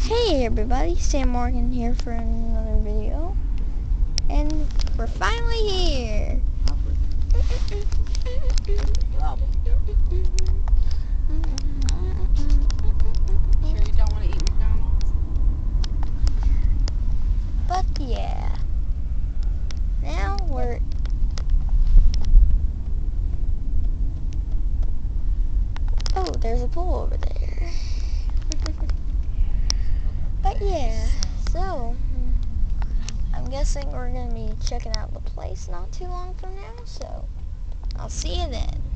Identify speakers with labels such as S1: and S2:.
S1: Hey everybody, Sam Morgan here for another video, and we're finally here.
S2: Sure you don't want to eat McDonald's?
S1: But yeah, now we're there's a pool over there. But yeah, so I'm guessing we're gonna be checking out the place not too long from now, so I'll see you then.